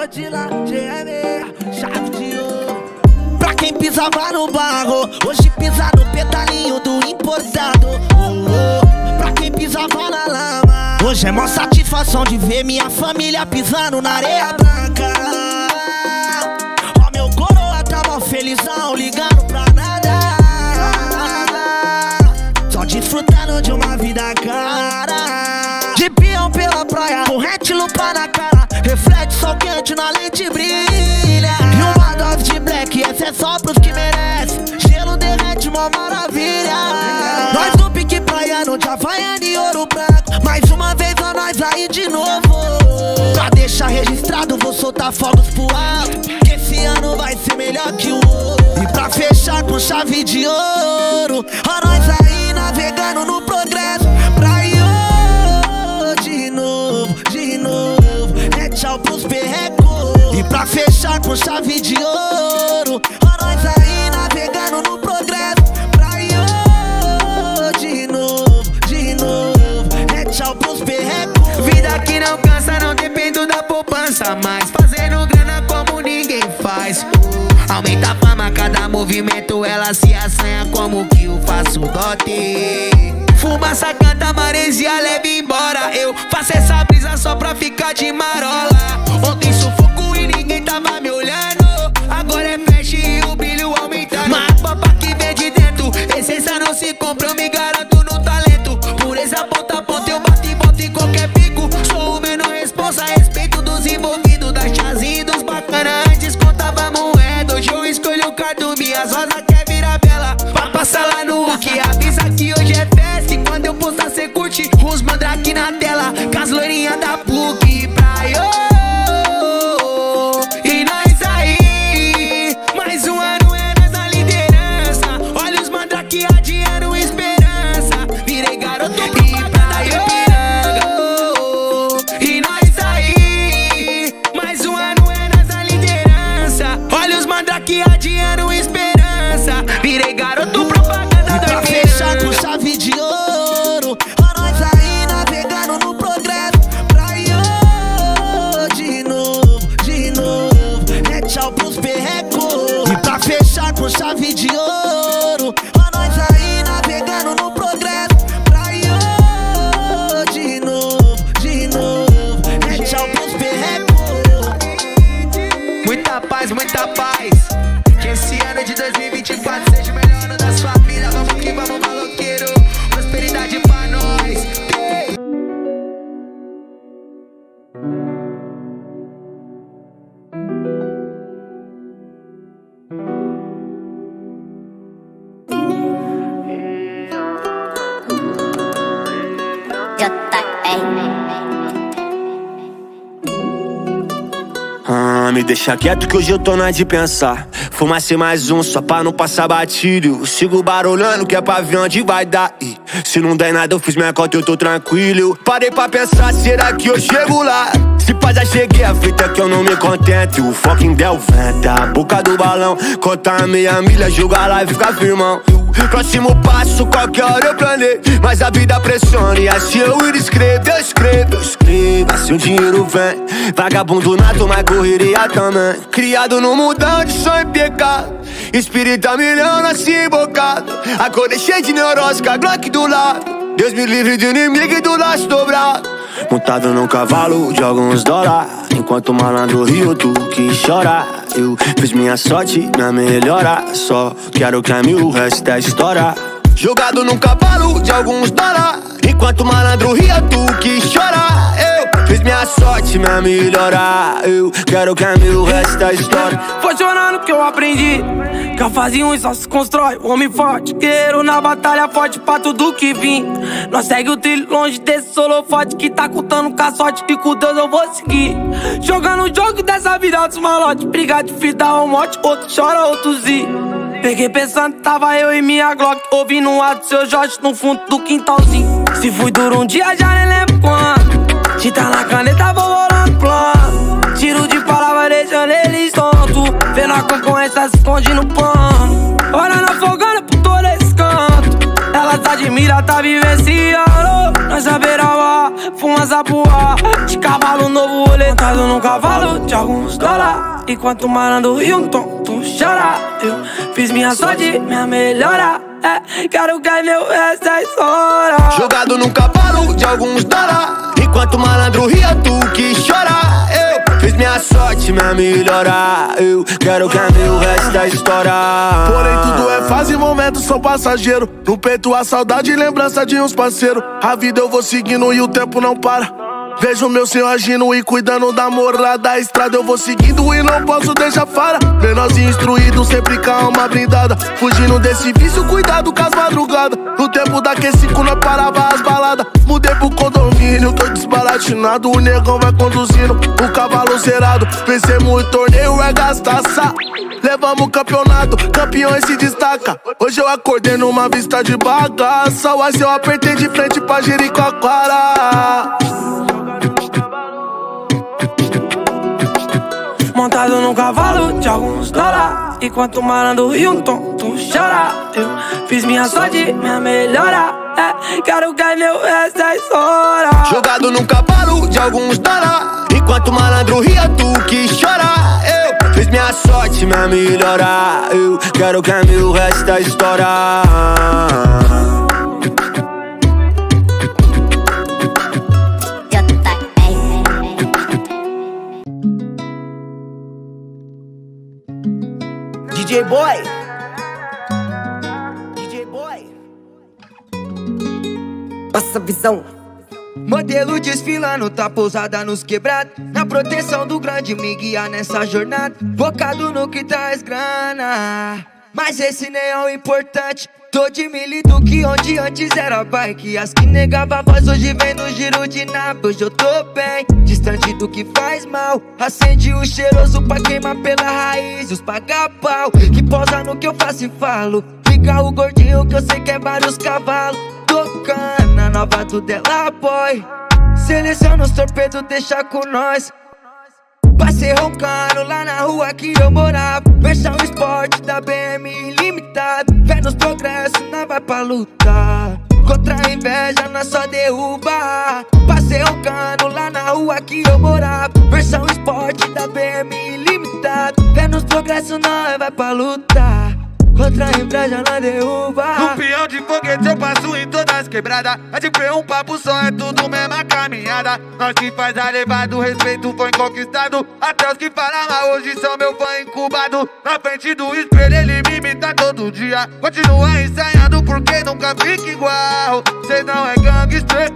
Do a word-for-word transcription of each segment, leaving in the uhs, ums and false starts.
Odila, G M, chave de ouro. Pra quem pisava no barro, hoje pisa no pedalinho do importado. Oh, oh. Pra quem pisava na lama, hoje é mó satisfação de ver minha família pisando na areia branca. Ó, meu coroa tá mó felizão, ligando pra nada, só desfrutando de uma vida cara. De peão pela praia, corrente, lupa na cara, reflete sol quente na lente brilha. E uma dose de black, essa é só pros que merecem. Gelo derrete, mó maravilha. Nós do pique praiano, de Havaiana e Ouro Branco. Mais uma vez a nós aí de novo. Pra deixar registrado, vou soltar fogos pro alto, que esse ano vai ser melhor que o outro. E pra fechar com chave de ouro, a nós aí navegando no progresso. Praia de novo, de novo, é tchau pros perrecos. E pra fechar com chave de ouro, a nós aí navegando no progresso. Praia de novo, de novo, é tchau pros perrecos. Vida que não cansa, não dependo da poupança, mas fazendo grana como ninguém faz. Aumenta a fama, cada movimento ela se assanha como que eu faço dote. Fumaça canta, maresia leve embora. Eu faço essa brisa só pra ficar de marola. Ontem sufoco e ninguém tava me olhando, agora é flash e o brilho aumentando. Mas papa que vem de dentro, essência não se compra, eu me garanto no talento. Por essa ponta a ponta eu bato e boto em qualquer pico. Sou o menor responsa a respeito dos envolvidos, das chazinhas e dos bacana. Antes contava moeda, hoje eu escolho o cardo. Minhas rosas quer virar bela pra passar lá no que avisa que hoje é festa. E quando eu postar cê curte os mandrake na tela, com as loirinhas da P U C pra eu. E nós aí, mais um ano é nós na liderança. Olha os mandrake adiando esperança. Virei garoto propaganda da Ipiranga. E nós aí, mais um ano é nós na liderança. Olha os mandrake adiando esperança. Virei garoto propaganda da Ipiranga. E pra fechar com chave de ouro, a nós aí navegando no progresso. Praia de novo, de novo, é tchau pros perrecos. E pra fechar com chave de ouro, a nós aí navegando no progresso. Praia de novo, de novo, é tchau pros perrecos. Muita paz, muita paz. Que esse ano de dois mil e vinte e quatro seja o melhor ano da sua vida. Vamos que vamos, maloqueiro. Prosperidade pra nós. Ah, me deixa quieto que hoje eu tô na de pensar. Fumaça mais um só pra não passar batido. Sigo barulhando que é pra ver onde vai dar. E se não der nada eu fiz minha conta, eu tô tranquilo. Parei pra pensar, será que eu chego lá? Se pá, já cheguei, a fita é que eu não me contento. O fucking Del venta, a boca do balão. Contar a meia milha, jogar lá e ficar firmão. Próximo passo, qualquer hora eu planei, mas a vida pressiona e assim eu ir escrevo. Eu escrevo, eu escrevo, assim o dinheiro vem. Vagabundo nato, mas correria também. Criado no mundão de sonho e pecado, espírito a milhão, nasci embocado. Acordei cheio de neurose, com a Glock do lado. Deus me livre de inimigo e do laço dobrado. Montado num cavalo de alguns dólares, enquanto o malandro rio, tu que chora. Eu fiz minha sorte, minha melhora. Só quero que a mil, o resto é história. Jogado num cavalo de alguns dólares, enquanto o malandro ria, tu que chora. Eu fiz minha sorte, minha melhora. Eu quero que a mil, o resto é história. Foi chorando que eu aprendi que a fase ruim só se constrói homem forte. Guerreiro na batalha forte pra tudo que vim. Nós segue o trilho longe desse holofote que tá contando com a sorte e com Deus eu vou seguir. Jogando o jogo dessa vida dos malotes. Briga de fita ou morte, outro chora, outro zi. Peguei pensando, tava eu e minha Glock ouvindo um ar do seu Jorge no fundo do quintalzinho. Se fui duro um dia, já nem lembro quando. Tinta na caneta, vou rolando plano. Tiro de palavra, deixando eles tontos. Vendo a concorrência se esconde no pano. Olha na fogana por todo esse canto. Ela tá admira, tá vivenciando. Nós a beira-mar, fumaça voar. De cavalo novo, olho montado num cavalo de alguns dólares. Enquanto o malandro ri um tom, tu chora. Eu fiz minha sorte, minha melhora. É, quero que meu resto é história. Jogado num cavalo de alguns dólares. Enquanto o malandro ria, tu que chora. Eu fiz minha sorte, minha melhora. Eu quero que meu resto é história. Porém tudo é fase e momento, sou passageiro. No peito a saudade e lembrança de uns parceiros. A vida eu vou seguindo e o tempo não para. Vejo meu senhor agindo e cuidando da moral da estrada. Eu vou seguindo e não posso deixar fora. Menorzinho instruído, sempre com a alma blindada. Fugindo desse vício, cuidado com as madrugadas. No tempo da Q cinco nós parava as baladas. Mudei pro condomínio, tô desbaratinado. O negão vai conduzindo, o cavalo zerado. Vencemos o torneio, é gastaça. Levamos o campeonato, campeões se destaca. Hoje eu acordei numa vista de bagaça. Mas eu apertei de frente pra Jericoacoara. Montado num cavalo de alguns dólares. Enquanto o malandro ri um tom, tu chora. Eu fiz minha sorte, minha melhora. É, quero que meu resto é história. Jogado num cavalo de alguns dólares. Enquanto o malandro ria, tu que chora. Eu fiz minha sorte, minha melhora. Eu quero que meu resto é história. D J Boy, D J Boy, passa a visão. Modelo desfilando, tá pousada nos quebrados. Na proteção do grande me guia nessa jornada. Focado no que traz grana, mas esse nem é o importante. Tô de milho que onde antes era bike. As que negava voz hoje vem no giro de nabo. Hoje eu tô bem, distante do que faz mal. Acende o cheiroso pra queimar pela raiz. Os paga-pau que posa no que eu faço e falo. Fica o gordinho que eu sei que é vários cavalos. Tocando a nova do Della Boy. Seleciona os torpedos, deixa com nós. Passei roncando lá na rua que eu morava. Versão esporte da B M ilimitada. Fé nos progressos, nós vai pra luta. Contra a inveja, nós só derruba. Passei roncando lá na rua que eu morava. Versão esporte da B M ilimitada. Fé nos progressos, nós vai pra luta. Contra a inveja, nós derruba. No peão de foguete eu passo em todas as quebradas. É de um papo só, é tudo mesma caminhada. Nós que faz a levada, o respeito foi conquistado. Até os que falam mal hoje são meu fã incubado. Na frente do espelho ele me imita todo dia. Continua ensaiando porque nunca fica igual. Cês não é gangster,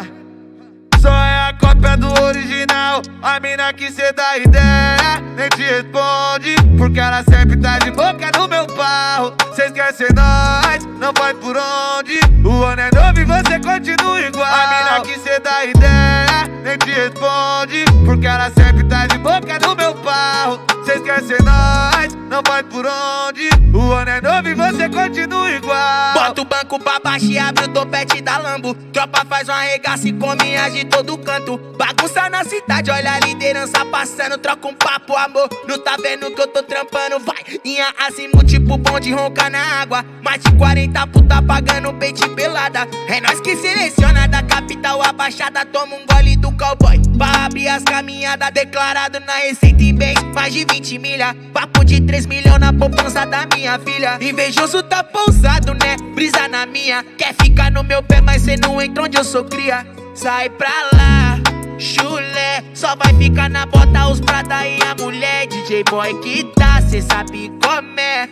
só é a cópia do original. A mina que cê dá ideia nem te responde, porque ela sempre tá de boca no meu pau. Cê esquece nós, não faz por onde. O ano é novo e você continua igual. A mina que cê dá ideia nem te responde, porque ela sempre tá de boca no meu pau. Cê esquece nós, não faz por onde. O ano é novo e você continua igual. Bota o banco pra baixo e abre o topete da Lambo. Tropa faz uma arregaça e come as de todo canto. Bagunça na cidade, olha a liderança passando. Troca um papo, amor, não tá vendo que eu tô trampando. Vai, linha acima, tipo bonde ronca na água. Mais de quarenta puta pagando peito pelada. É nós que seleciona da capital a baixada. Toma um gole do cowboy pra abrir as caminhadas. Declarado na receita em bem, mais de vinte milha. Papo de três milhões na poupança da minha filha. Invejoso tá pousado, né? Brisa na minha. Quer ficar no meu pé, mas cê não entra onde eu sou cria. Sai pra lá, chulé. Só vai ficar na bota os prata e a mulher. D J Boy que tá, cê sabe como é.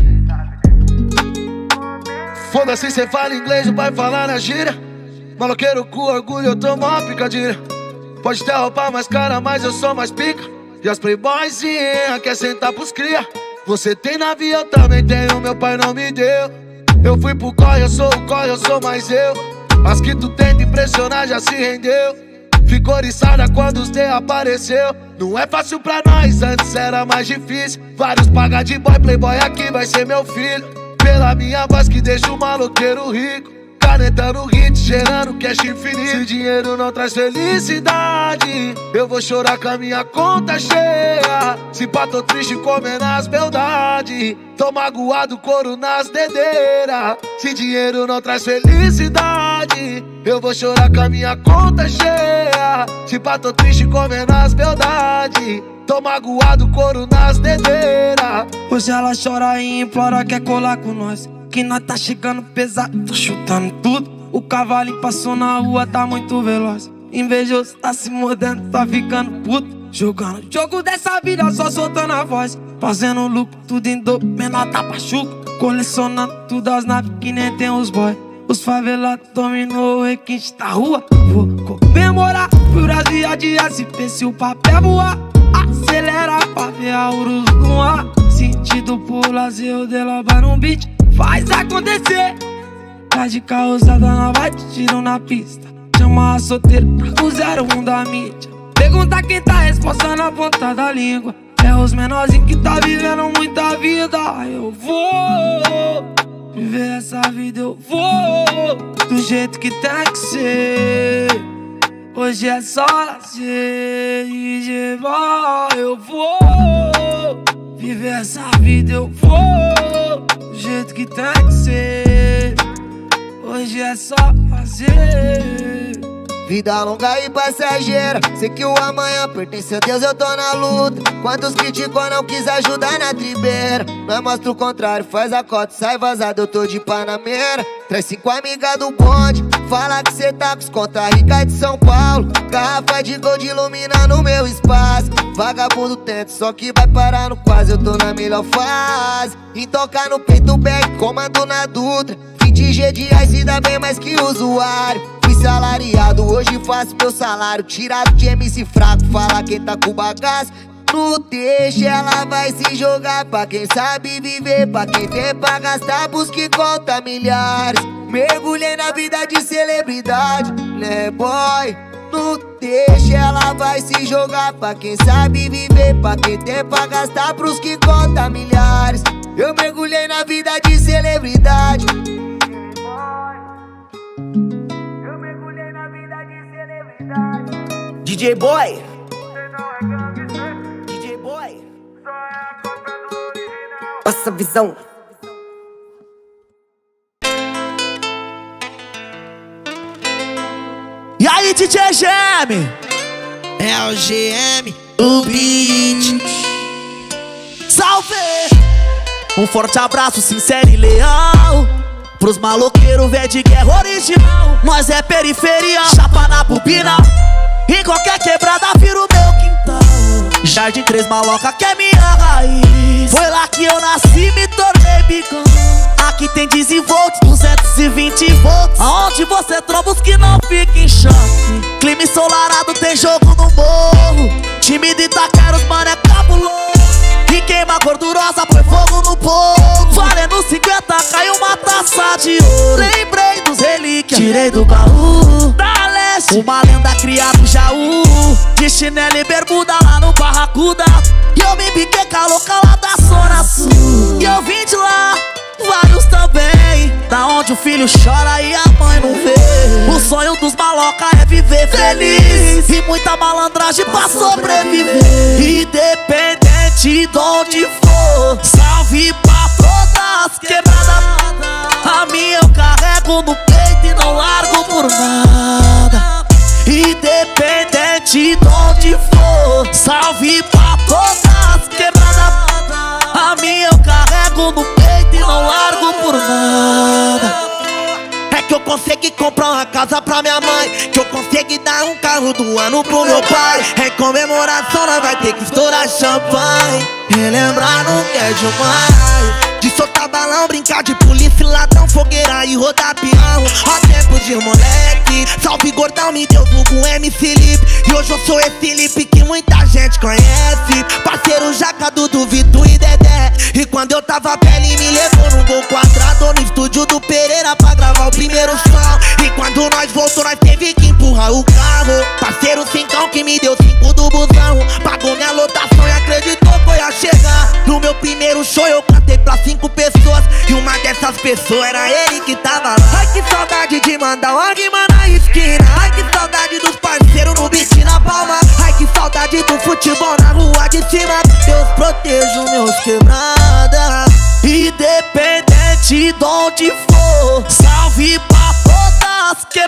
Foda-se, cê fala inglês, vai falar na gíria. Maloqueiro com orgulho, eu tomo uma picadilha. Pode ter roupa mais cara, mas eu sou mais pica. E as playboyzinha quer sentar pros cria. Você tem navio, eu também tenho, meu pai não me deu. Eu fui pro corre, eu sou o corre, eu sou mais eu. As que tu tenta impressionar já se rendeu. Ficou oriçada quando os D apareceu. Não é fácil pra nós, antes era mais difícil. Vários paga de boy, playboy aqui vai ser meu filho. Pela minha voz que deixa o maloqueiro rico. Caneta no hit, gerando cash infinito. Se dinheiro não traz felicidade, eu vou chorar com a minha conta cheia. Se pá, tô triste comendo as beldades. Tô magoado, couro nas dedeiras. Se dinheiro não traz felicidade, verdade. Eu vou chorar com a minha conta cheia. Se pá, tô triste comendo as beldades. Tô magoado, couro nas dedeiras. Hoje ela chora e implora, quer colar com nós. Que nós tá chegando pesado, tô chutando tudo. O cavalinho passou na rua, tá muito veloz. Invejoso, tá se mordendo, tá ficando puto. Jogando o jogo dessa vida, só soltando a voz. Fazendo lucro, tudo em dobro, menor tá pachuco. Colecionando tudo as naves que nem tem os boy. Os favelados dominou o requinte da rua. Vou comemorar por as vias de S P se o papel voar. Acelera pra ver a Urus no ar. Sentido por lazer, o dela vai no beat. Faz acontecer. Tá de carro usada, não vai te tirar na pista. Chama a solteira, o zero um da mídia. Pergunta quem tá resposta na ponta da língua. É os menorzinhos que tá vivendo muita vida. Eu vou viver essa vida, eu vou do jeito que tem que ser. Hoje é só lazer e de boa. Eu vou viver essa vida, eu vou do jeito que tem que ser. Hoje é só fazer. Vida longa e passageira, sei que o amanhã pertence a Deus, eu tô na luta. Quantos criticam, não quis ajudar na tribeira. Nós mostra o contrário, faz a cota, sai vazado, eu tô de Panameira. Traz cinco amigas do bonde, fala que cê tá com os conta rica de São Paulo. Garrafa de gold ilumina no meu espaço. Vagabundo tenta, só que vai parar no quase, eu tô na melhor fase. Em tocar no peito back, comando na Dutra. vinte G de ice dá bem mais que usuário. Fui salariado, hoje faço meu salário. Tirado de M C fraco, fala quem tá com bagaço. No deixa ela vai se jogar pra quem sabe viver, pra quem tem pra gastar, busca e conta milhares. Mergulhei na vida de celebridade, né boy? No deixa ela vai se jogar pra quem sabe viver, pra quem tem pra gastar, pros que conta milhares. Eu mergulhei na vida de celebridade. D J Boy, D J Boy, passa a visão. E aí, D J G M? É o G M, o beat. Salve! Um forte abraço sincero e leal pros maloqueiros, véi de guerra original. Nós é periferia, chapa na bobina. Em qualquer quebrada vira o meu quintal. Jardim Três Maloca que é minha raiz. Foi lá que eu nasci, me tornei bicão. Aqui tem desenvoltos, duzentos e vinte volts. Aonde você tromba os que não ficam em choque. Clima ensolarado, tem jogo no morro. Time de Itaquera, os mano é cabuloso. E queima gordurosa, põe fogo no povo. Valendo cinquenta, caiu uma taça de ouro. Lembrei dos relíquias, tirei do baú da leste, uma lenda criada no Jaú. De chinelo e bermuda lá no Barracuda. E eu me biquei com a louca lá da Zona Sul. E eu vim de lá, vários também, da onde o filho chora e a mãe não vê. O sonho dos maloca é viver feliz e muita malandragem pra sobreviver. Independente de onde for, salve pra todas as quebradas. A minha eu carrego no peito e não largo por nada. Independente de onde for, salve pra todas as quebradas. A minha eu carrego no peito e não largo por nada. É que eu consegui comprar uma casa pra minha mãe, que eu consegui dar um carro do ano pro meu pai. Em comemoração nós vai ter que estourar champanhe, relembrar não quer demais. De soltar balão, brincar de polícia, ladrão, fogueira e rodar peão. Ó tempo de moleque, salve gordão, me deu vulgo M C Lipe. E hoje eu sou esse Lipe que muita gente conhece. Parceiro Jaca, Dudu, Vitor e Dedé. E quando eu tava pele me levou no gol quadrado no estúdio do Pereira pra gravar o primeiro som. E quando nós voltou nós teve que empurrar o carro. Parceiro Cincão que me deu cinco do busão. Pagou minha lotação e acreditou que eu ia chegar. No meu primeiro show eu cantei pra cinco pessoas e uma dessas pessoas era ele que tava lá. Ai que saudade de mandar uma rima na esquina. Ai que saudade dos parceiros no beat na palma. Ai que saudade do futebol na rua de cima. Deus proteja os meus quebrada. Independente de onde for, salve pra todas que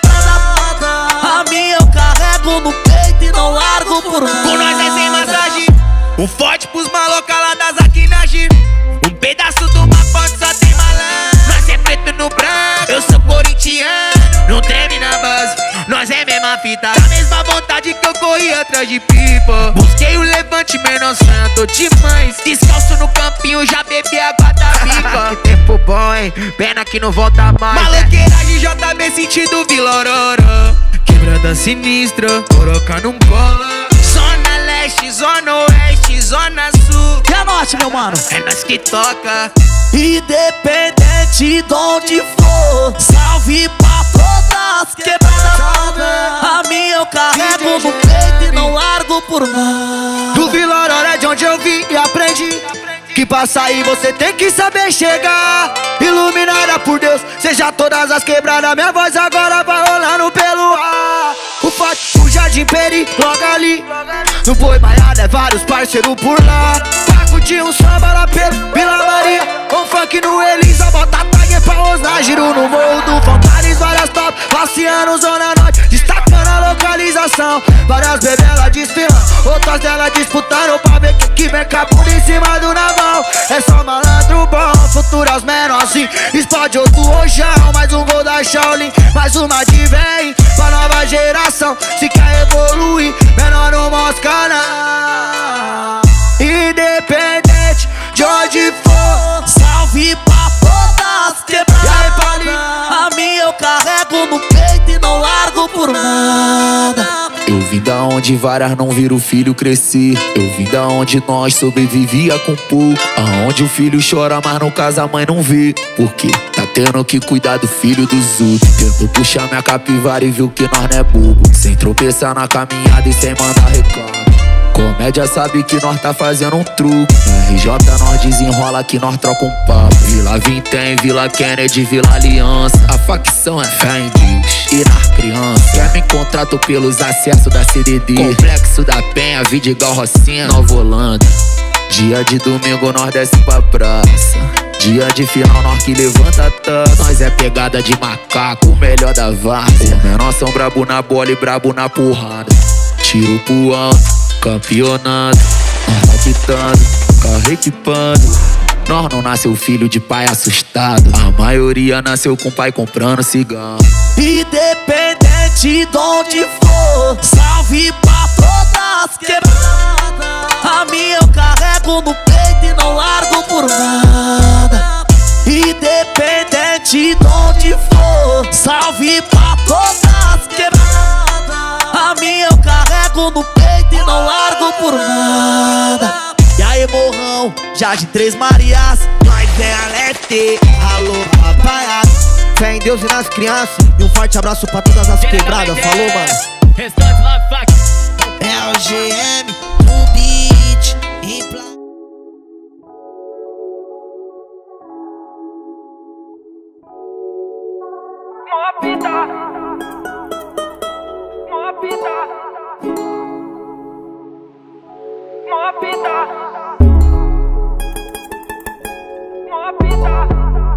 carrego no peito e não largo por nada. Com nós é sem massagem. Um forte pros maloca lá das aquinagem. Um pedaço do mapa só tem malandro. Nós é preto no branco, eu sou corintiano. Não treme na base, nós é mesma fita. Da mesma vontade que eu corri atrás de pipa. Busquei o levante, menor santo de mães. Descalço no campinho, já bebi água da pipa. Que tempo bom, hein? Pena que não volta mais. Maloqueiragem J B sentido Vila Aurora. Quebrada sinistra, coroca não cola. Zona leste, zona oeste, zona sul. E a norte, meu mano? É nós que toca. Independente de onde for, salve pra todas quebradas. A minha eu carrego no peito e não largo por nada. Do Vila Aurora é de onde eu vim e aprendi que pra sair você tem que saber chegar. Iluminada por Deus, seja todas as quebradas. Minha voz agora vai rolando pelo ar. O forte, o Jardim Peri, logo ali. No Boi Baiada é vários parceiros por lá. Pago de um samba lá pelo Vila Maria. Um funk no Elisa, bota tag pra osnar. Giro no morro do Fontanes, várias top. Passeando Zona Norte, destacando a localização. Várias bebelas desfilando, outras delas disputando pra ver quem que vem cabunda em cima do naval. É só malandro bom, futuras menor assim. Explode outro rojão, mais um gol da Shaolin. Mais uma de vem, pra nova geração. Se quer evoluir, menor não mosca não. Independente de onde for, salve pra todas quebradas. A minha eu carrego no peito e não largo por nada. Eu vim da onde várias não viram o filho crescer. Eu vim da onde nós sobrevivia com pouco. Aonde o filho chora, mas no caso a mãe não vê. Por quê? Tá tendo que cuidar do filho dos outros. Tento puxar minha capivara e viu que nós não é bobo. Sem tropeçar na caminhada e sem mandar recado. Comédia sabe que nós tá fazendo um truque. R J nós desenrola que nós troca um papo. Vila Vintém, Vila Kennedy, Vila Aliança. A facção é fé em Deus e nas crianças. Quer me contrato pelos acessos da C D D. Complexo da Penha, Vidigal, Rocinha, Nova Holanda. Dia de domingo nós desce pra praça. Dia de final nós que levanta a taça. Nós é pegada de macaco, o melhor da várzea. Menor são brabo na bola e brabo na porrada. Tiro pro alto, campeonato, nós tá quitando, carro equipando. Nós não nasceu filho de pai assustado. A maioria nasceu com pai comprando cigarro. Independente de onde for, salve pra todas quebradas. A minha eu carrego no peito e não largo por nada. Independente de onde for, salve pra todas quebradas. A minha eu carrego no peito e não largo por nada. E aí, morrão, Jardim Três Marias, nós é Alete. Alô, rapaz, fé em Deus e nas crianças. E um forte abraço pra todas as quebradas. Falou, mano. Restante lá, fac. É o G M, no beat, impla... Mó pita, mó pita, mó pita, mó pita.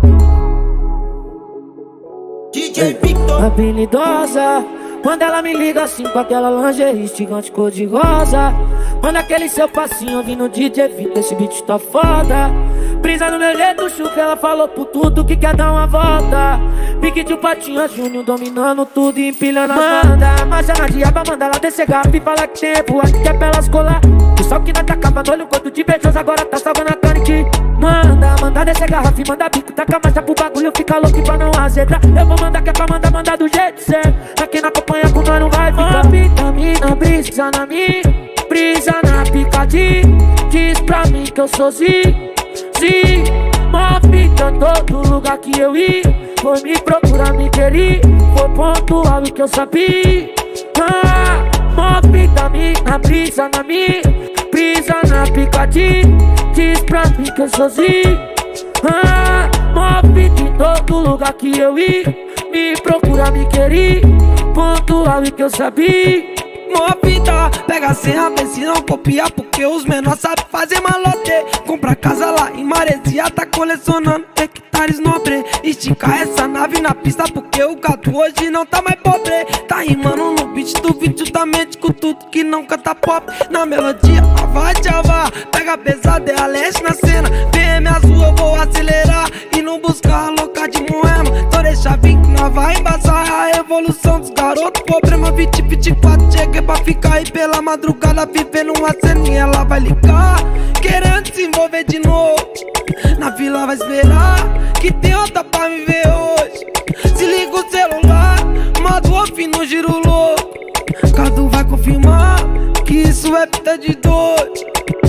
D J Victor. Habilidosa, quando ela me liga assim com aquela lingerie gigante cor de rosa. Manda aquele seu passinho ouvindo D J Victor, esse beat tá foda. Brisa no meu jeito, chuca, ela falou por tudo que quer dar uma volta. Pique de um patinho Júnior dominando tudo e empilhando a banda. Marcha na diaba, manda ela descer garrafa e fala que tempo, acho que é pra elas colar. O sol que nós tá acabando, olha o corpo de beijoso, agora tá salvando a carne que manda, manda descer garrafa e manda bico. Taca marcha pro bagulho, fica louco pra não azedar. Eu vou mandar que é pra mandar, mandar do jeito certo. Aqui na acompanha com nós não vai ficar. Vitamina, brisa na minha, brisa na picadinha. Diz pra mim que eu sou zi. Sim, mó fita todo lugar que eu ia. Foi me procurar, me querer. Foi pontual e que eu sabia. Ah, mó fita minha, brisa na minha, brisa na picadinha. Diz pra mim que eu sou zi. Ah, mó fita em todo lugar que eu ia. Me procurar, me querer. Pontual e que eu sabia. Mó fita, pega a senha, vê se não copiar, porque os menores sabem fazer malote. Compra casa lá em Maresia, tá colecionando hectares nobre. Estica essa nave na pista, porque o gato hoje não tá mais pobre. Tá rimando no beat mente duvide justamente com tudo que não canta pop. Na melodia, a vai tchava, pega pesado, é a leste na cena. B M azul, eu vou acelerar e não buscar a louca de Moema. Então deixa vir que nós vai embaçar a evolução dos garotos. Problema vinte, vinte e quatro, cheguei pra ficar e pela madrugada vivendo uma ceninha. Ela vai ligar, querendo se envolver de novo. Na vila vai esperar, que tem outra pra me ver hoje. Se liga o celular, modo off no giro louco. Cadu vai confirmar que isso é fita de dois.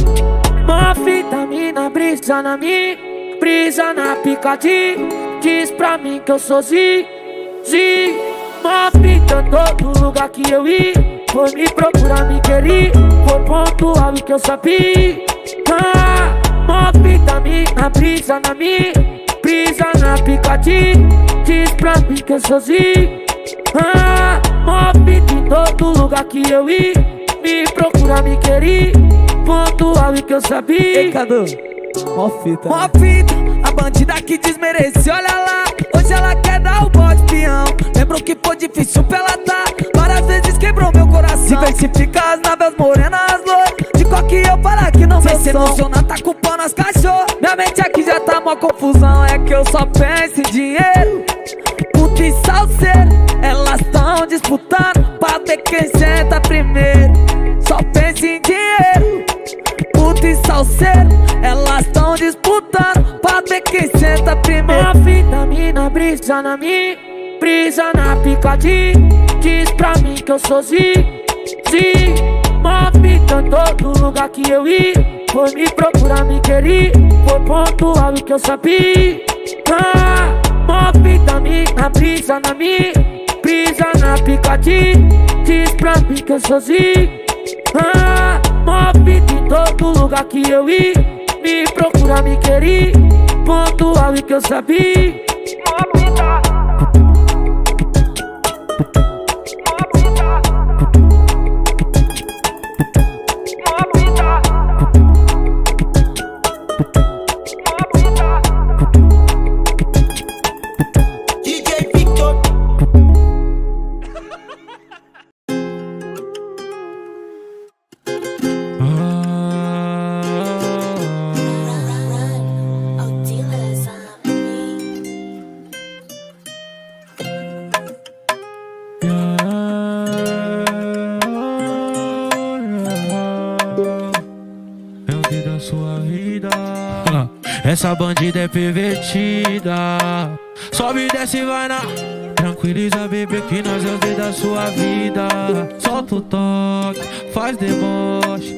Uma fita mina, brisa na mim, brisa na picadinha. Diz pra mim que eu sou Zi, Zi. Uma fita em todo lugar que eu ir. Foi me procurar, me querer. Foi pontual o que eu sabia. Ah, uma fita mina, brisa na mim, brisa na picadinha. Diz pra mim que eu sou Zi. Ah, uma fita em todo lugar que eu ir. Me procurar, me querer. Pontual o que eu sabia. Ei, Cadu, mó fita, mó né? fita, a bandida que desmerece, olha lá. Hoje ela quer dar o bote peão. Lembro que foi difícil pra ela dar. Várias vezes quebrou meu coração. Diversifica as naves morenas, as loiras. De qual que eu falar aqui não vai se emocionar, tá culpando as cachorras. Minha mente aqui já tá mó confusão. É que eu só penso em dinheiro. Puta e salseiro, elas tão disputando pra ver quem senta primeiro. Só penso em dinheiro. Puta e salseiro, elas tão disputando pra ver quem senta primeiro. Uma fita mina, brisa na mim, brisa na picadinha. Diz pra mim que eu sou Zi, Zi. Uma fita em todo lugar que eu ir. Foi me procurar, me querer. Foi pontual o que eu sabia. Ah, uma fita mina, brisa na mim, brisa na picadinha. Diz pra mim que eu sou Zi. Ah, uma fita em todo lugar que eu ir. Me procurar, me querer. Pontual o que eu sabia. Uma fita. Essa bandida é pervertida. Sobe e desce e vai na. Tranquiliza, bebê, que nós é o dedo da sua vida. Solta o toque, faz deboche.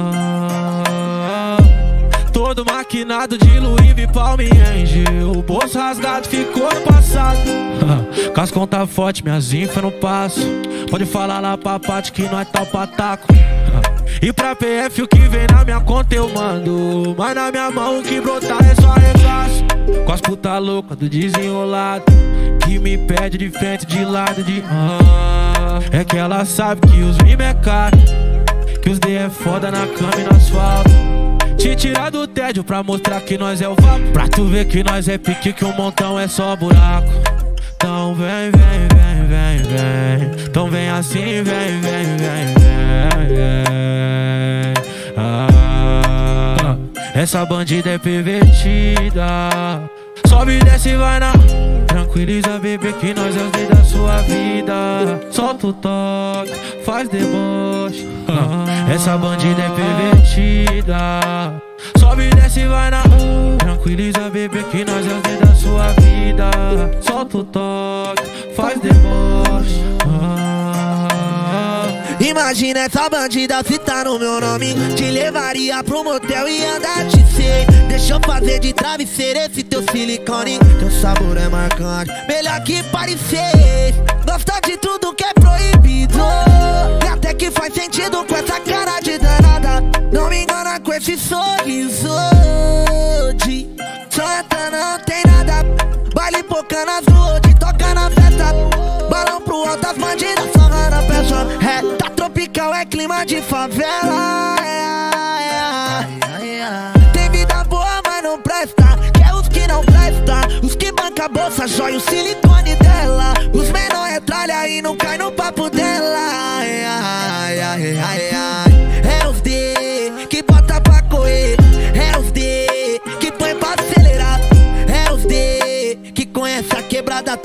Ah, todo maquinado de Louis V, Palm Angel. O bolso rasgado ficou no passado. Com as contas fortes, minhas infas no passo. Pode falar lá pra parte que nós tá o pataco. E pra P F o que vem na minha conta eu mando. Mas na minha mão o que brotar é só regaço. Com as puta louca do desenrolado, que me pede de frente, de lado, de ah. É que ela sabe que os mime é caro, que os D é foda na cama e no asfalto. Te tirar do tédio pra mostrar que nós é o vapo. Pra tu ver que nós é pique, que um montão é só buraco. Então vem, vem, vem, vem, vem. Então vem assim, vem, vem, vem, vem, vem. Ah, essa bandida é pervertida. Sobe e desce e vai na. Tranquiliza, bebê, que nós é os dedos da sua vida. Solta o toque, faz deboche. Ah, essa bandida é pervertida. Sobe e desce e vai na. Tranquiliza, bebê, que nós é os dedos da sua vida. Solta o toque, faz deboche. Ah, imagina essa bandida se tá no meu nome. Te levaria pro motel e andar de sei. Deixa eu fazer de travesseiro esse teu silicone. Teu sabor é marcante, melhor que parecer. Gosta de tudo que é proibido, e até que faz sentido com essa cara de danada. Não me engana com esse sorriso de santa, não tem nada. Baile poca nas ruas, de toca na festa. Balão pro alto, as bandidas sorrando a peça. É, tá tropical, é clima de favela. É, é, é. Tem vida boa, mas não presta. Quer os que não presta, os que banca a bolsa, joia o silicone dela. Os menor é tralha e não cai no papo dela.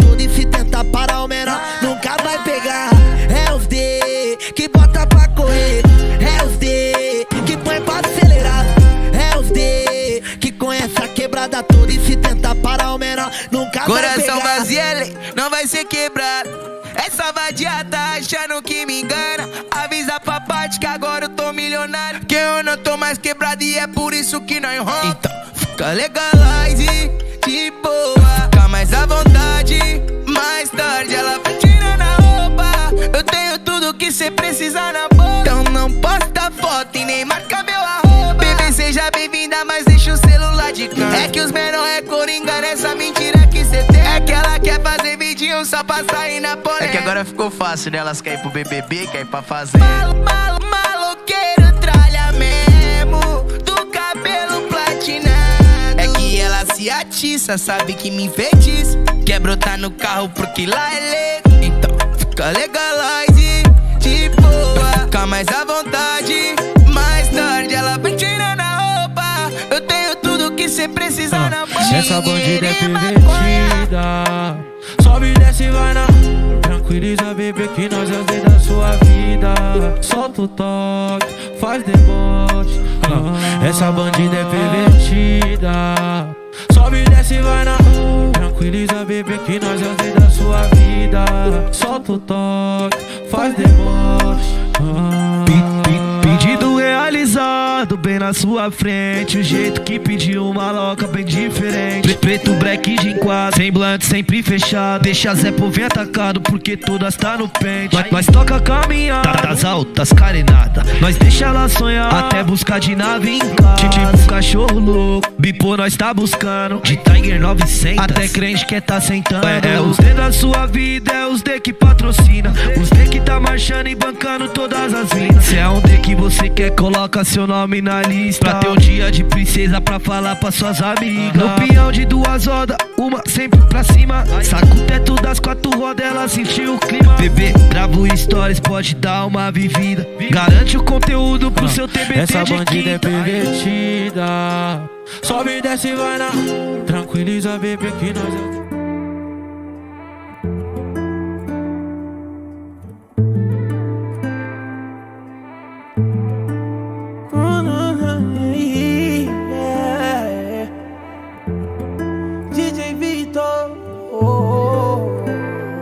toda e se tentar parar o menor, nunca vai pegar. É os D que bota pra correr, é os D que põe pra acelerar, é os D que conhece a quebrada toda e se tentar parar o menor, nunca vai pegar. Coração vazio, não vai ser quebrado. Essa vadia tá achando que me engana. Avisa pra parte que agora eu tô milionário, que eu não tô mais quebrado e é por isso que nós rompe. Então fica legalize, de boa, fica mais à vontade. Mais tarde ela vai tirando a roupa. Eu tenho tudo que cê precisa na boca, então não posta foto e nem marca meu arroba. Bebê, seja bem-vinda, mas deixa o celular de canto. É que os menor é coringa nessa mentira que cê tem. É que ela quer fazer vidinho só pra sair na polêmica. É que agora ficou fácil, né? Elas querem ir pro B B B, querem ir pra fazer. Mal, mal, maloqueiro tralha mesmo, do cabelo platinado. É que ela se atiça, sabe que me enfeitiça, quer brotar no carro porque lá é legal. Então fica legalize, de boa, fica mais à vontade. Mais tarde ela vai tirando a roupa. Eu tenho tudo que cê precisa ah, na boca. Essa bandida é pervertida, sobe e desce e vai na. Tranquiliza, bebê, que nós é o rei da sua vida. Solta o toque, faz deboche. ah, Essa bandida é pervertida, sobe e desce e vai na. Tranquiliza, bebê, que nós é o rei da sua vida. Solta o toque, faz deboche. ah, Pedido realizado, bem na sua frente. O jeito que pediu uma loca bem diferente. Preto, black de enquadro, semblante sempre fechado. Deixa Zé Povinho atacado, porque todas tá no pente. Nós, nós toca caminhada, das altas carenadas. Nós deixa ela sonhar, até buscar de nave em casa. Tipo um cachorro louco, bipô nós tá buscando. De Tiger novecentos, até crente quer tá sentando. É, é os D da sua vida, é os D que patrocina. Os D que tá marchando e bancando todas as minas. Se é um D que você quer, coloca seu nome na lista, pra ter um dia de princesa pra falar pra suas amigas. No peão de duas rodas, uma sempre pra cima. Saca o teto das quatro rodas, ela sentiu o clima. Bebê, gravo stories, pode dar uma vivida. Garante o conteúdo pro seu T B T. Essa de bandida é quinta. pervertida, sobe e desce e vai na. Tranquiliza, bebê, que nós é. D J Victor, oh, oh.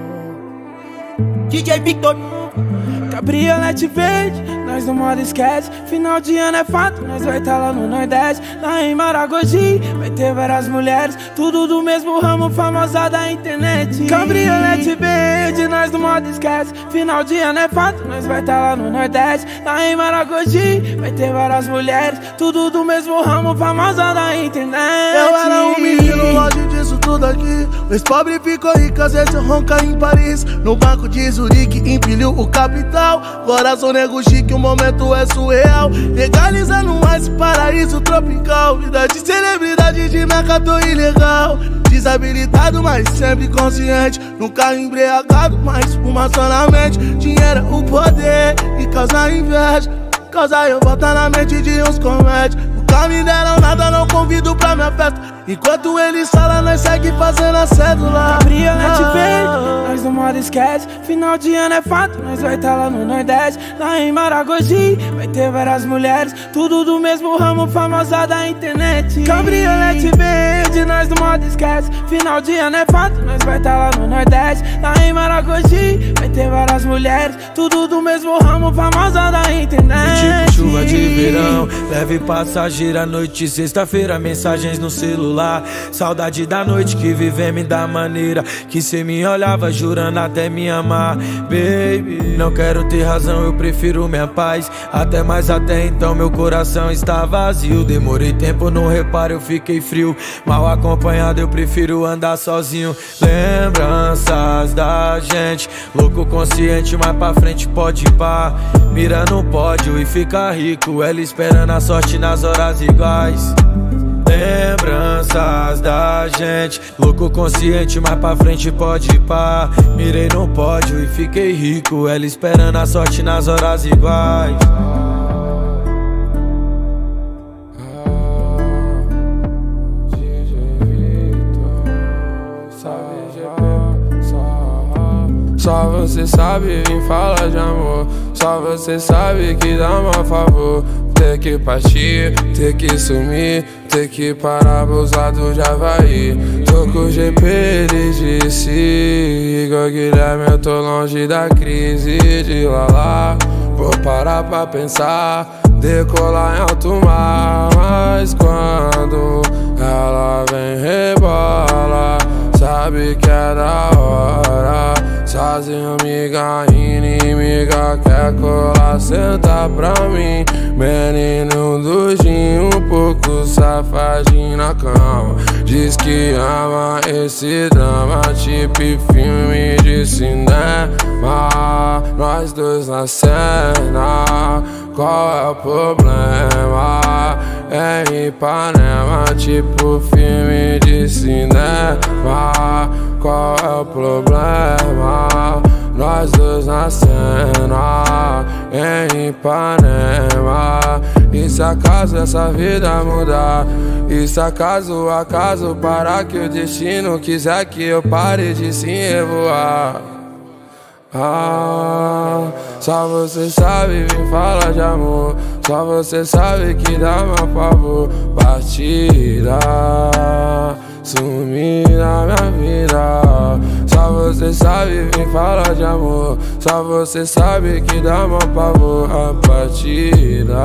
D J Victor, cabriolete verde, nós no modo sketch. Final de ano é fato, nós vai tá lá no Nordeste. Lá em Maragogi, vai ter várias mulheres, tudo do mesmo ramo, famosa da internet. Cabriolete verde, nós no modo sketch. Final de ano é fato, nós vai tá lá no Nordeste. Lá em Maragogi, vai ter várias mulheres, tudo do mesmo ramo, famosa da internet. Eu era um menino longe disso tudo aqui. O ex-pobre ficou rico, às vezes ronca em Paris. No banco de Zurique, empilhou o capital. Agora sou nego chique, o momento é surreal. Legalizando mais paraíso tropical. Vida de celebridade, de mercado ilegal. Desabilitado, mas sempre consciente. Num carro embriagado, mas uma só na mente. Dinheiro é o poder e causa inveja. Causa eu botar na mente de uns comédios. Nunca me deram nada, não convido pra minha festa. Enquanto eles falam, nós segue fazendo a cédula. Cabriolete verde, nós no modo sketch. Final de ano é fato, nós vai tá lá no Nordeste. Lá em Maragogi, vai ter várias mulheres, tudo do mesmo ramo, famosa da internet. Cabriolete verde, nós no modo sketch. Final de ano é fato, nós vai tá lá no Nordeste. Lá em Maragogi, vai ter várias mulheres, tudo do mesmo ramo, famosa da internet. E tipo chuva de verão, leve passageira, noite, sexta-feira, mensagens no celular. Saudade da noite que vivemos da maneira que cê me olhava jurando até me amar. Baby, não quero ter razão, eu prefiro minha paz. Até mais até então meu coração está vazio. Demorei tempo, não reparo, eu fiquei frio. Mal acompanhado, eu prefiro andar sozinho. Lembranças da gente, louco consciente, mais pra frente pode ir pá. Mira no pódio e fica rico, ela esperando a sorte nas horas iguais. Lembranças da gente, louco consciente, mais pra frente pode ir pá. Mirei no pódio e fiquei rico, ela esperando a sorte nas horas iguais. D J Victor, sabe G P. Só você sabe vir falar de amor. Só você sabe que dá um favor. Ter que partir, ter que sumir, ter que parar pousado de Havaí. Tô com o G P, ele disse igual Guilherme, eu tô longe da crise de Lala. Vou parar pra pensar, decolar em alto mar. Mas quando ela vem rebola, sabe que é da hora. Sozinho, amiga, inimiga, quer colar, senta pra mim. Menino do gin, um pouco safadinho na cama. Diz que ama esse drama, tipo filme de cinema. Nós dois na cena, qual é o problema? É em Ipanema, tipo filme de cinema. Qual é o problema? Nós dois na cena, em Ipanema. E se acaso essa vida mudar? E se acaso, acaso, para que o destino quiser que eu pare de se revoar? Ah, só você sabe vir falar de amor. Só você sabe que dá meu favor. Partida, sumir na minha vida. Só você sabe vir falar de amor. Só você sabe que dá meu pavor. A partida,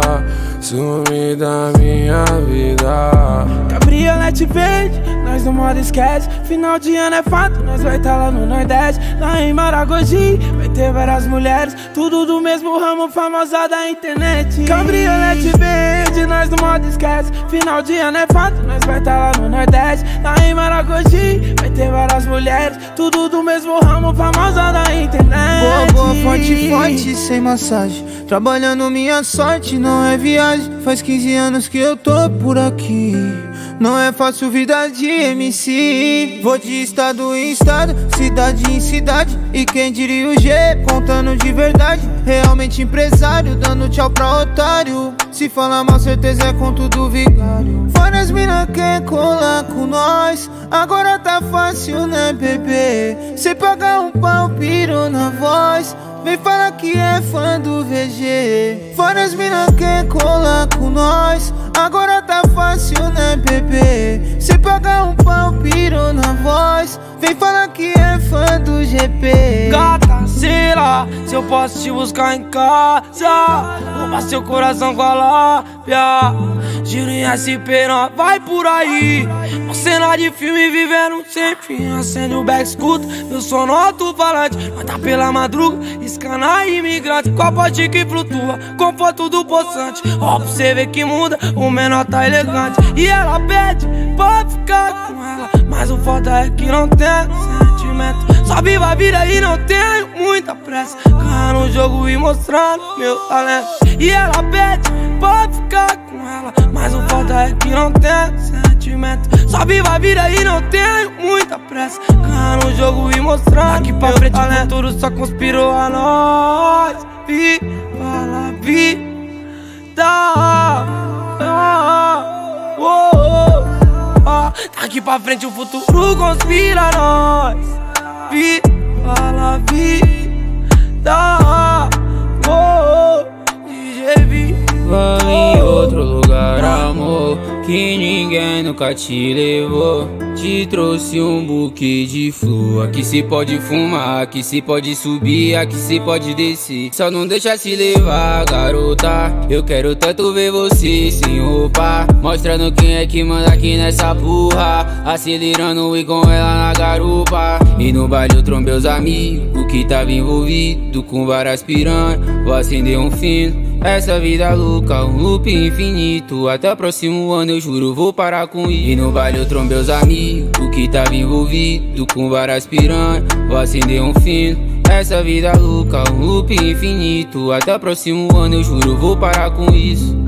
sumir da minha vida. Cabriolete verde, nós no modo esquece. Final de ano é fato, nós vai tá lá no Nordeste. Lá em Maragogi, vai ter várias mulheres, tudo do mesmo ramo, famosa da internet. Cabriolete verde, nós no modo esquece. Final de ano é fato, nós vai tá lá no Nordeste. Lá em Maragogi, vai ter várias mulheres, tudo do mesmo ramo, famosa da internet. Boa, boa, forte, forte, sem massagem. Trabalhando minha sorte, não é viagem. Faz quinze anos que eu tô por aqui. Não é fácil vida de M C. Vou de estado em estado, cidade em cidade. E quem diria o G, contando de verdade. Realmente empresário, dando tchau pra otário. Se falar mal, certeza é conto do vigário. Várias mina quer colar com nós. Agora tá fácil, né, bebê? Cê pagar um pau, piro na voz. Vem falar que é fã do V G. Várias mina quer colar com nós. Agora tá fácil, né, bebê? Cê pagar um pau, piro na voz. Vem falar que é fã do G P. Gata, sei lá, se eu posso te buscar em casa. Roubar seu coração com a lábia. Giro em S P, não vai por aí. Uma cena de filme vivendo sem fim. Acende o back, escuta meu som no alto-falante. Nós tá pela madruga, escana imigrante. Copote que flutua, com foto do poçante. Ó, pra você ver que muda, o menor tá elegante. E ela pede pra ficar com ela, mas o foda é que não tem sentimento. Só vivo a vida e não tenho muita pressa. Ganhar no jogo e mostrando meu talento. E ela pede pra ficar com ela, mas o foda é que não tem sentimento. Só vivo a vida e não tenho muita pressa. Ganhar no jogo e mostrando daqui pra frente talento. O futuro só conspirou a nós. Vi, fala, vi, tá. Oh, oh, oh. Daqui pra frente o futuro conspira a nós. Vi, fala, vi, tá. Oh, oh. D J Vi. Vá em outro lugar, amor, que ninguém nunca te levou. Te trouxe um buquê de flor. Aqui se pode fumar, aqui se pode subir, aqui se pode descer. Só não deixa se levar, garota. Eu quero tanto ver você sem roupa, mostrando quem é que manda aqui nessa porra. Acelerando e com ela na garupa. E no baile eu trombei os amigos que tava envolvido com várias piranhas. Vou acender um fino. Essa vida louca, um loop infinito. Até o próximo ano eu juro vou parar com isso. E no baile eu trombei os amigos que tava envolvido com várias piranhas. Vou acender um fino. Essa vida louca, um loop infinito. Até o próximo ano eu juro vou parar com isso.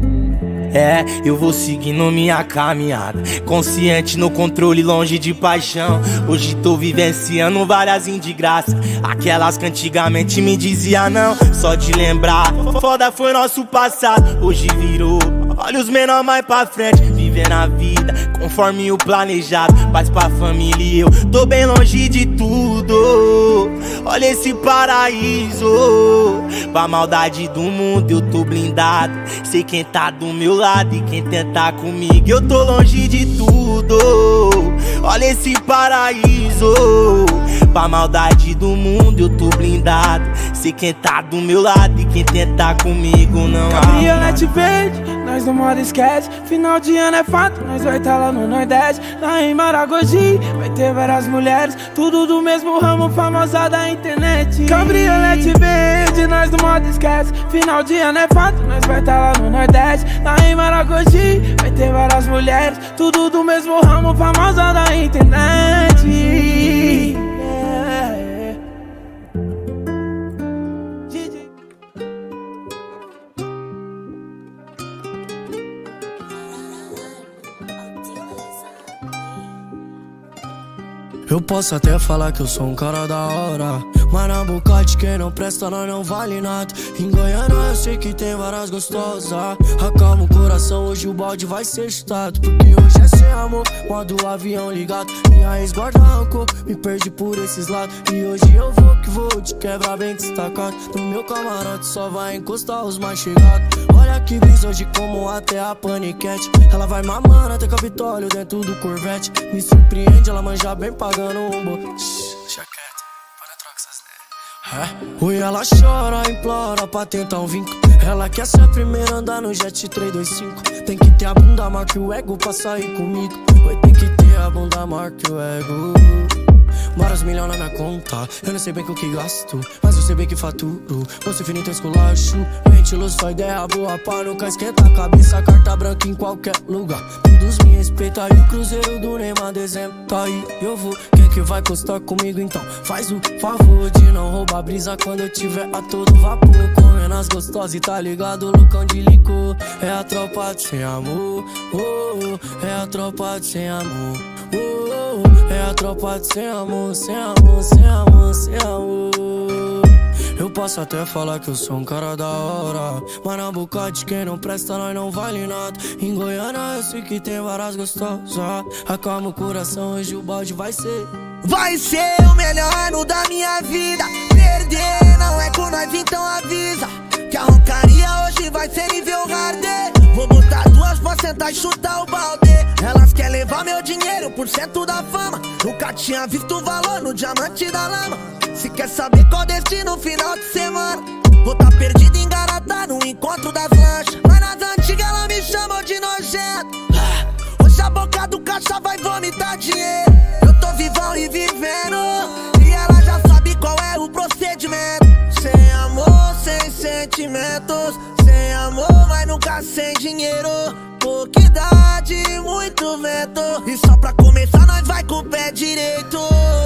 É, eu vou seguindo minha caminhada, consciente no controle, longe de paixão. Hoje tô vivenciando várias indigraças, aquelas que antigamente me dizia não. Só de lembrar, foda foi nosso passado. Hoje virou, olha os menor mais pra frente, vivendo a vida conforme o planejado. Paz pra família e eu tô bem longe de tudo. Olha esse paraíso. Pra maldade do mundo eu tô blindado. Sei quem tá do meu lado e quem tentar comigo eu tô longe de tudo. Olha esse paraíso. Pra maldade do mundo eu tô blindado. Sei quem tá do meu lado e quem tentar comigo não há. Cabriolete verde, nós no modo esquece. Final de ano é fato, nós vai tá lá no Nordeste. Lá em Maragogi vai ter várias mulheres, tudo do mesmo ramo, famosa da internet. Cabriolete verde, nós no modo esquece. Final de ano é fato, nós vai tá lá no Nordeste. Lá em Maragogi vai ter várias mulheres, tudo do mesmo ramo, famosa da internet. Eu posso até falar que eu sou um cara da hora, mas na boca de quem não presta nós não vale nada. Em Goiânia eu sei que tem várias gostosas. Acalma o coração, hoje o balde vai ser chutado, porque hoje é sem amor, modo avião ligado. Minha ex-guarda arrancou, me perdi por esses lados. E hoje eu vou que vou, de quebra bem destacado. No meu camarote só vai encostar os mais chegados. Olha que brisa hoje como até a paniquete. Ela vai mamando até Capitólio dentro do Corvette. Me surpreende, ela manja bem pagando um bo... Deixa quieto, para trocar essas ideias. Oi, ela chora, implora pra tentar um vínculo. Ela quer ser a primeira a andar no jet três dois cinco. Tem que ter a bunda maior que o ego pra sair comigo. Oi, tem que ter a bunda maior que o ego. Vários milhões na minha conta, eu não sei bem com o que gasto, mas eu sei bem que faturo. Você finito é esculacho, mente luz, só ideia boa pra nunca esquentar a cabeça. Carta branca em qualquer lugar, todos me respeitam. E o cruzeiro do Neymar dezembro tá aí, eu vou. Quem que vai costar comigo então? Faz o favor de não roubar brisa quando eu tiver a todo vapor. Comendo as gostosas e tá ligado, Lucão de licor. É a tropa de sem amor, oh, oh. É a tropa de sem amor, oh, oh. É a tropa de sem amor, sem amor, sem amor, sem amor. Eu posso até falar que eu sou um cara da hora, mas na boca de quem não presta nós não vale nada. Em Goiânia eu sei que tem várias gostosas. Acalma o coração, hoje o balde vai ser. Vai ser o melhor ano da minha vida. Perder não é com nós, então avisa que a roncaria hoje vai ser nível hard. Vou botar duas pra sentar e chutar o balde. Elas querem levar meu dinheiro por cento da fama. Nunca tinha visto o valor no diamante da lama. Se quer saber qual destino final de semana, vou tá perdido em Garatá no encontro das lanchas. Mas nas antigas ela me chamou de nojento. Hoje a boca do caixa vai vomitar dinheiro. Eu tô vivão e vivendo, e ela já sabe qual é o procedimento. Sem amor, sem sentimentos. Sem amor, mas nunca sem dinheiro. Pouca idade, muito vento. E só pra começar nós vai com o pé direito.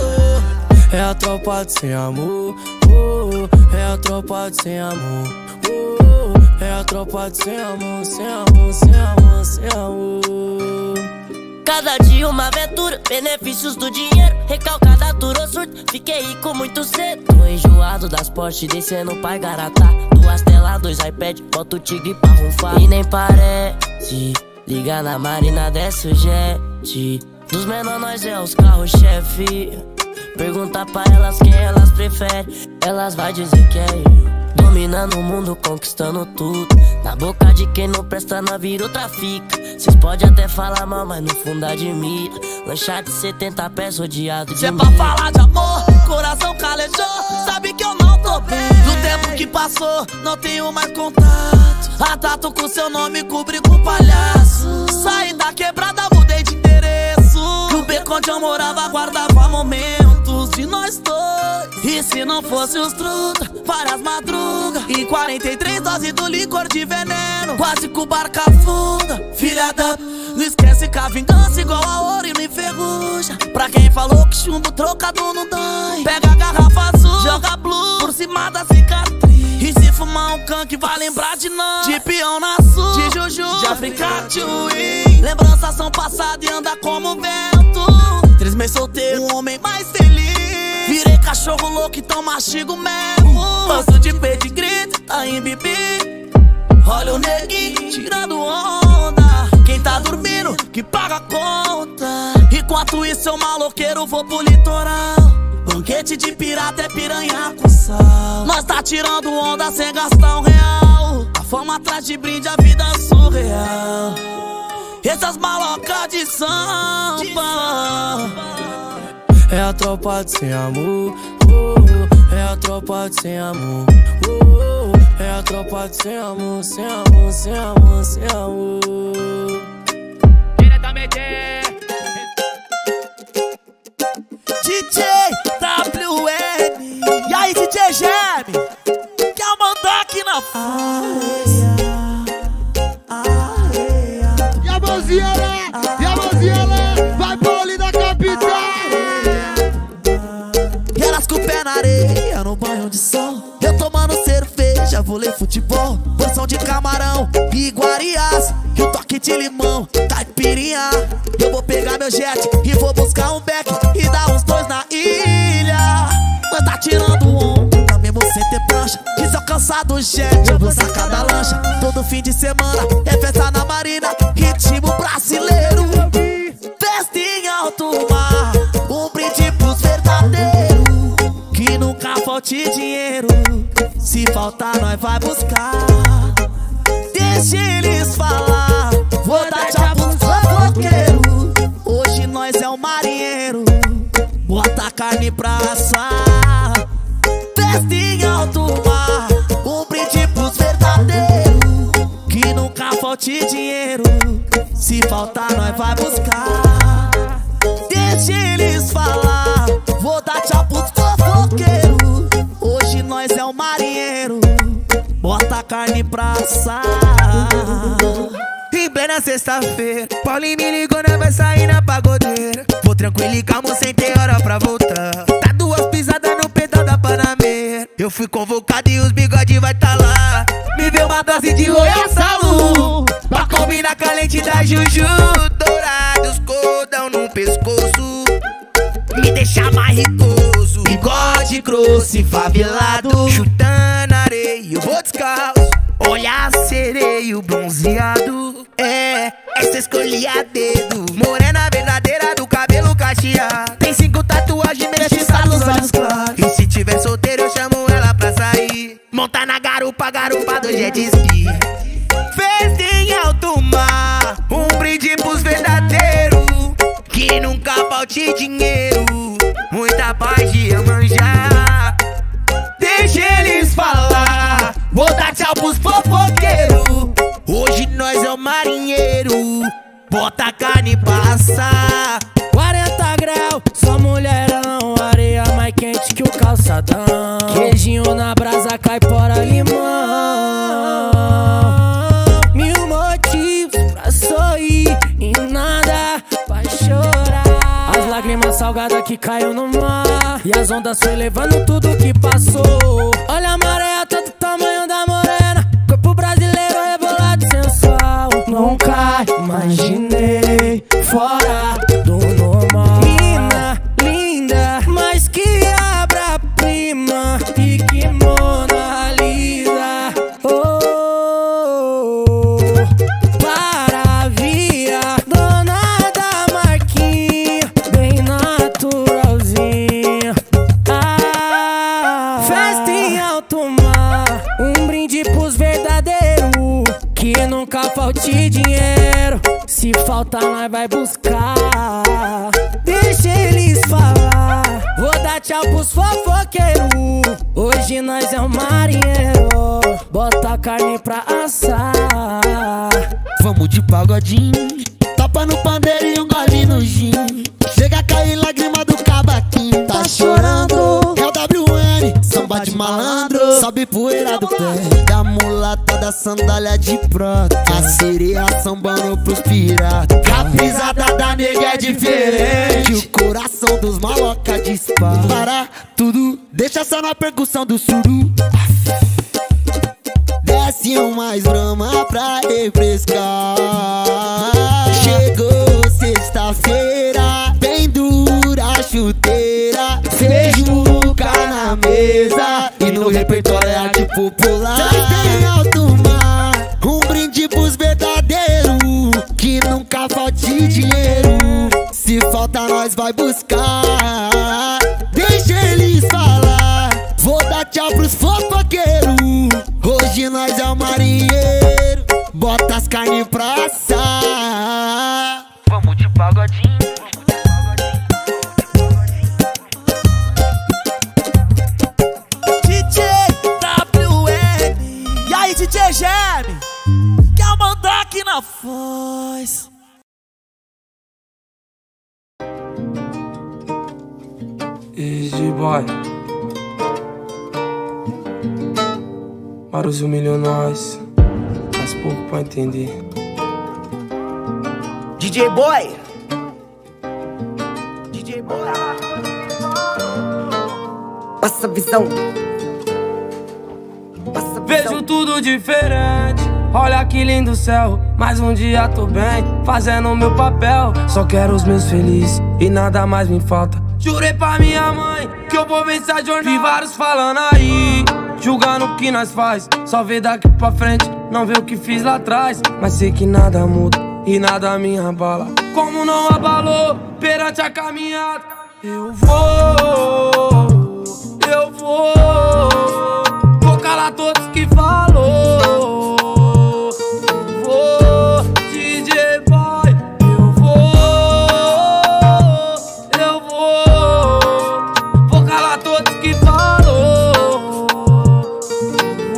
É a tropa de sem amor, oh, oh. É a tropa de sem amor, oh, oh. É a tropa de sem amor, sem amor, sem amor, sem amor. Cada dia uma aventura, benefícios do dinheiro. Recalcada, durou surto, fiquei rico muito cedo. Tô enjoado das Porsche, descendo pra Garatá. Duas telas, dois iPad, bota o tigre pra rufar. E nem parece, liga na marina, desce o jet. Dos menores nós é os carros-chefe. Pergunta pra elas quem elas preferem, elas vai dizer que é eu. Dominando o mundo, conquistando tudo. Na boca de quem não presta, não vira outra fica. Cês pode até falar mal, mas no fundo admira. Lanchar de setenta pés, odiado de Cê é mim. pra falar de amor, coração calejou. Sabe que eu não tô bem. Do tempo que passou, não tenho mais contato. A tatu com seu nome cobri com palhaço. Saí da quebrada, mudei de endereço. No beco onde eu morava, guardava momentos de nós dois. E se não fosse os truta, várias madrugas e quarenta e três doses do licor de veneno. Quase que o barco afunda, filha da... Não esquece que a vingança igual a ouro e me enferruja. Pra quem falou que chumbo trocado não dói, pega a garrafa azul, joga blue por cima da cicatriz. E se fumar um can que vai lembrar de nós, de peão na sul, de juju, de Africa Twin. Lembranças são passadas e anda como vento. Três meses solteiro, um homem mais feliz. Virei cachorro louco, então mastigo mesmo. Osso de peito e grito, tá em bibi. Olha o neguinho tirando onda. Quem tá dormindo, que paga a conta. Enquanto isso eu maloqueiro vou pro litoral. Banquete de pirata é piranha com sal. Nós tá tirando onda sem gastar um real. A fama atrás de brinde, a vida surreal. Essas malocas de samba é a tropa de sem amor, oh, é a tropa de sem amor, oh, é a tropa de sem amor, sem amor, sem amor, sem amor. Diretamente D J W N. E aí, D J Geme, quer mandar aqui na areia, areia. E a mãozinha lá, e a mãozinha lá, vai Poli da capital. E elas com o pé na areia, no banho de sol. Eu tomando cerveja, vou ler futebol. Porção de camarão, iguarias e um toque de limão, caipirinha. Eu vou pegar meu jet e vou buscar um beck e dar uns dois na ilha. Mas tá tirando onda, mesmo sem ter prancha. E se eu cansar do jet, eu vou sacar da lancha. Todo fim de semana é festa na marina, ritmo brasileiro. Festa em alto mar, um brinde pros verdadeiros. Que nunca falte dinheiro, se faltar nós vai buscar. Deixa eles falar, vou dar tchau pros fofoqueiros. Hoje nós é o marinheiro, bota a carne pra assar. Festa em alto mar, um brinde pros verdadeiros. Que nunca falte dinheiro, se faltar nós vai buscar. Deixa eles falar, vou dar tchau pros fofoqueiros. Hoje nós é o marinheiro, bota a carne pra assar. Em plena sexta-feira, Paulinho me ligou, né? Vai sair na pagodeira. Vou tranquilo e calmo, sem ter hora pra voltar. Tá duas pisadas no pedal da Panameira. Eu fui convocado e os bigode vai tá lá. Me deu uma dose de Royal Salu pra combinar com a lente da Juju. Dourados, cordão no pescoço, me deixa mais ricoso. Bigode grosso e favelado, chutando areia, eu vou descalço. Olhar sereio bronzeado, é, essa escolhi a dedo. Morena verdadeira do cabelo cacheado, tem cinco tatuagens mexiçadas nos olhos claros. E se tiver solteiro eu chamo ela pra sair. Montar na garupa, garupa do jet ski. Festa em alto mar, um brinde pros verdadeiros. Que nunca falte dinheiro, muita paz de Iemanjá. Deixa eles falar, vou dar tchau pros fofoqueiros. Hoje nós é o marinheiro, bota a carne pra assar. Quarenta graus, só mulherão, areia mais quente que o calçadão. Queijinho na brasa, caipora, limão. Mil motivos pra sorrir e nada pra chorar. As lágrimas salgadas que caiu no mar, e as ondas foi levando tudo que passou. Olha a maré, todo o tamanho da morena, corpo brasileiro rebolado sensual. Nunca imaginei fora do normal. Mina, linda, mas que obra-prima e que Mona Lisa. Oh, para via, dona da marquinha, bem naturalzinha. Ah, festa em alto mar, um brinde pros verdadeiros. Que nunca falte dinheiro, se faltar nós vai buscar. Deixa eles falar, vou dar tchau pros fofoqueiros. Hoje nós é o marinheiro, bota a carne pra assar. Vamos de pagodinho, tapa no pandeiro e um gole no gin. Chega a cair lágrima do cavaquinho. Tá chorando, é o W N, samba de malandro. Sobe poeira do pé da mulata da sandália de prata. A sereia sambando pros piratas. A pisada da nega é diferente, o coração dos maloca dispara. Para tudo, deixa só na percussão do suru. Desce um mais brama pra refrescar. Chegou sexta-feira, bem dura a chuteira. Feijuca na mesa e no repertório é arte popular. Em alto mar, um brinde pros verdadeiros. Que nunca falte dinheiro, se falta nós vai buscar. Deixa tchau pros fofoqueiros. Hoje nós é o marinheiro, bota as carnes pra assar. Vamos de pagodinho. D J W N. E aí, D J Geme, quer mandar aqui na voz? Easy boy, Maros humilhou nós, faz pouco pra entender. D J Boy, D J Boy, passa visão, passa visão. Vejo tudo diferente, olha que lindo céu. Mais um dia tô bem, fazendo o meu papel. Só quero os meus felizes e nada mais me falta. Jurei pra minha mãe que eu vou vencer a jornada. Vi vários falando aí, julgando o que nós faz. Só vê daqui pra frente, não vê o que fiz lá atrás. Mas sei que nada muda e nada me abala. Como não abalou perante a caminhada. Eu vou, eu vou, vou calar todos que falou. Eu vou, D J Boy, eu vou, eu vou, vou calar todos que falou. Eu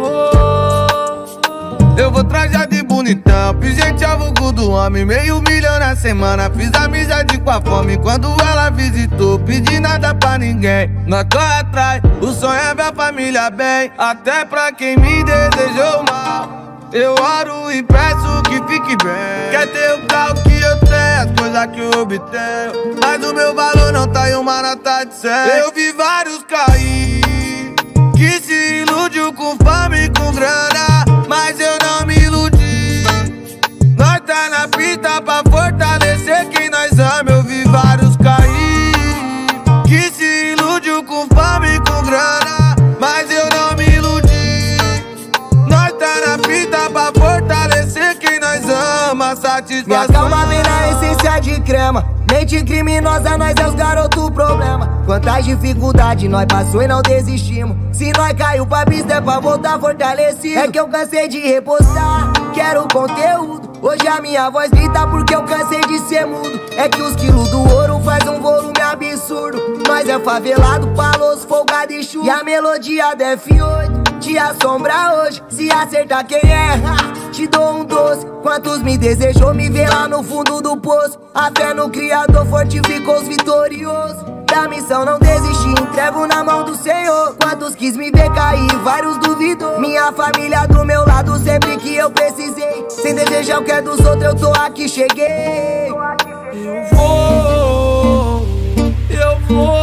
vou, eu vou trajar de bonitão, pisentear vulgo do homem. Meio milhão na semana, fiz amizade com a fome. Quando ela visitou, pedi nada pra ninguém. Nós corre atrás, o sonho é ver a família bem. Até pra quem me desejou mal, eu oro e peço que fique bem. Quer ter o carro que eu tenho, as coisas que eu obtenho, mas o meu valor não tá em uma nota de cem. Eu vi vários cair, que se iludiu com fama e com grana, mas eu não me iludi. Nós tá na pista pra fortalecer quem nós ama. Eu vi vários cair, que se iludiu com fama e com grana, mas eu não me iludi. Nós tá na pista pra fortalecer quem nós ama. Satisfação. Minha calma vem na essência de crema. Mente criminosa, nós é os garotos problema. Quantas dificuldades nós passou e não desistimos. Se nós caiu pra pista é pra voltar fortalecido. É que eu cansei de repostar, quero conteúdo. Hoje a minha voz grita porque eu cansei de ser mudo. É que os quilos do ouro faz um volume absurdo. Nós é favelado, paloso, folgado e chuva. E a melodia da F oito te assombra hoje. Se acertar quem erra, te dou um doce. Quantos me desejou me ver lá no fundo do poço. A fé no Criador fortificou os vitoriosos. Da missão não desisti, entrego na mão do Senhor. Quantos quis me ver cair, vários duvidou. Minha família do meu lado sempre que eu precisei. Sem desejar o que é dos outros, eu tô aqui, cheguei. Eu vou, eu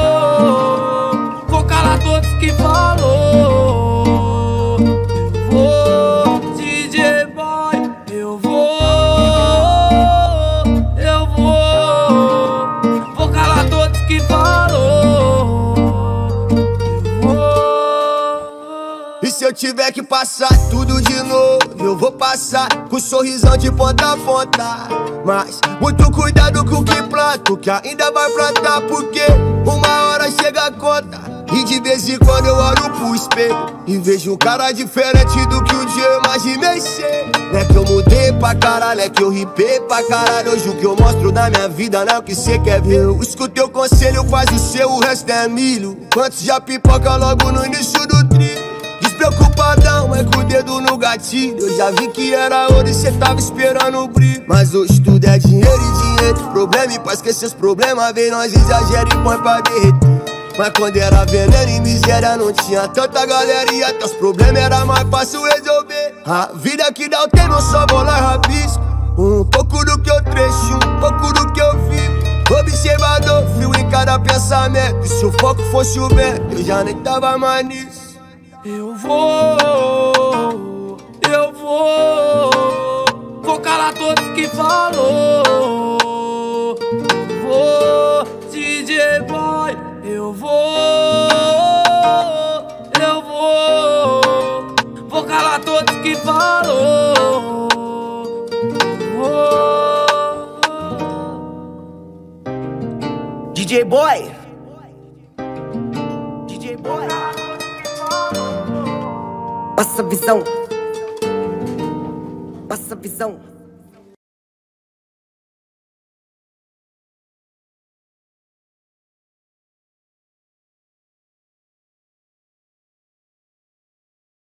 vou, vou calar todos que falou. Eu vou, D J Boy, eu vou, eu vou, vou calar todos que falou. Eu vou. E se eu tiver que passar tudo de novo, eu vou passar com um sorrisão de ponta a ponta. Mas muito cuidado com o que planto, que ainda vai plantar, porque uma hora chega a conta. E de vez em quando eu olho pro espelho e vejo um cara diferente do que um dia eu imaginei ser. Não é que eu mudei pra caralho, é que eu ripei pra caralho. Hoje o que eu mostro na minha vida não é o que cê quer ver. Eu escuto teu conselho, faz o seu, o resto é milho. Quantos já pipoca logo no início do trilho? Despreocupadão, mas com o dedo no gatilho. Eu já vi que era ouro e cê tava esperando o brilho. Mas hoje tudo é dinheiro e dinheiro. Problema e pra esquecer os problemas, vem nós exagera e põe pra derreter. Mas quando era veneno e miséria não tinha tanta galera e até os problemas era mais fácil resolver. A vida que dá o tempo, eu só vou lá e rabisco um pouco do que eu trecho, um pouco do que eu vivo. Observador, frio em cada pensamento. E se o foco fosse o vento, eu já nem tava mais nisso. Eu vou, eu vou, vou calar todos que falou. Eu vou, D J Boy, eu vou, eu vou, vou calar todos que falou. Eu vou. D J Boy, D J Boy. Passa visão. Passa visão.